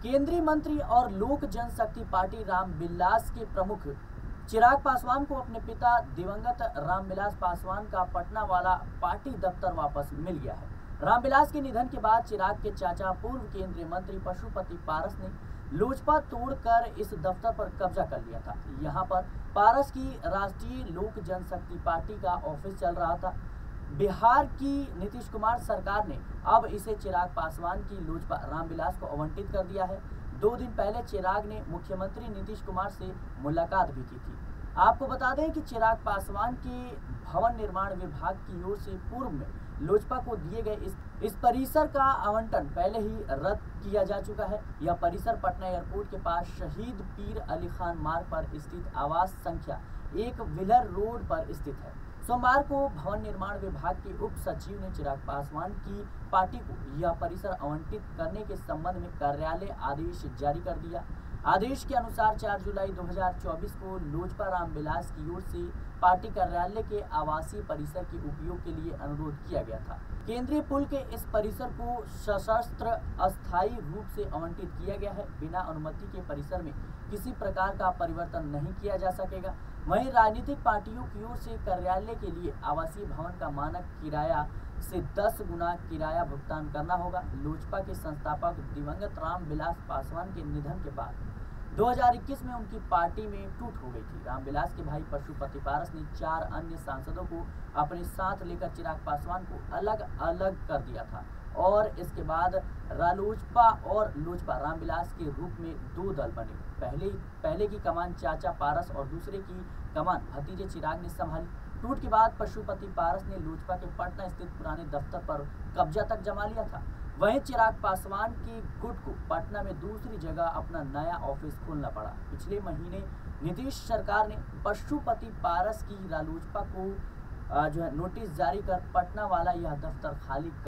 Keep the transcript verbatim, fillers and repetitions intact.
केंद्रीय मंत्री और लोक जनशक्ति पार्टी रामविलास के प्रमुख चिराग पासवान को अपने पिता दिवंगत रामविलास पासवान का पटना वाला पार्टी दफ्तर वापस मिल गया है। रामविलास के निधन के बाद चिराग के चाचा पूर्व केंद्रीय मंत्री पशुपति पारस ने लोजपा तोड़कर इस दफ्तर पर कब्जा कर लिया था। यहां पर पारस की राष्ट्रीय लोक जनशक्ति पार्टी का ऑफिस चल रहा था। बिहार की नीतीश कुमार सरकार ने अब इसे चिराग पासवान की लोजपा रामविलास को आवंटित कर दिया है। दो दिन पहले चिराग ने मुख्यमंत्री नीतीश कुमार से मुलाकात भी की थी। आपको बता दें कि चिराग पासवान के भवन निर्माण विभाग की ओर से पूर्व में लोजपा को दिए गए इस, इस परिसर का आवंटन पहले ही रद्द किया जा चुका है। यह परिसर पटना एयरपोर्ट के पास शहीद पीर अली खान मार्ग पर स्थित आवास संख्या एक व्हीलर रोड पर स्थित है। सोमवार को भवन निर्माण विभाग के उप सचिव ने चिराग पासवान की पार्टी को यह परिसर आवंटित करने के संबंध में कार्यालय आदेश जारी कर दिया। आदेश के अनुसार चार जुलाई दो हज़ार चौबीस को लोजपा रामविलास की ओर से पार्टी कार्यालय के आवासीय परिसर के उपयोग के लिए अनुरोध किया गया था। केंद्रीय पुल के इस परिसर को सशस्त्र अस्थायी रूप से आवंटित किया गया है। बिना अनुमति के परिसर में किसी प्रकार का परिवर्तन नहीं किया जा सकेगा। वहीं राजनीतिक पार्टियों की ओर से कार्यालय के लिए आवासीय भवन का मानक किराया से दस गुना किराया भुगतान करना होगा। लोजपा के संस्थापक दिवंगत रामविलास पासवान के निधन के बाद दो हज़ार इक्कीस में उनकी पार्टी में टूट हो गई थी। रामविलास के भाई पशुपति पारस ने चार अन्य सांसदों को अपने साथ लेकर चिराग पासवान को अलग अलग कर दिया था और इसके बाद रालोजपा और लोजपा रामविलास के रूप में दो दल बने। पहले पहले की कमान चाचा पारस और दूसरे की कमान भतीजे चिराग ने संभाली। टूट के बाद पशुपति पारस ने लोजपा के पटना स्थित पुराने दफ्तर पर कब्जा तक जमा लिया था। वहीं चिराग पासवान के गुट को पटना में दूसरी जगह अपना नया ऑफिस खोलना पड़ा। पिछले महीने नीतीश सरकार ने पशुपति पारस की रालोजपा को जो है नोटिस जारी कर पटना वाला यह दफ्तर खाली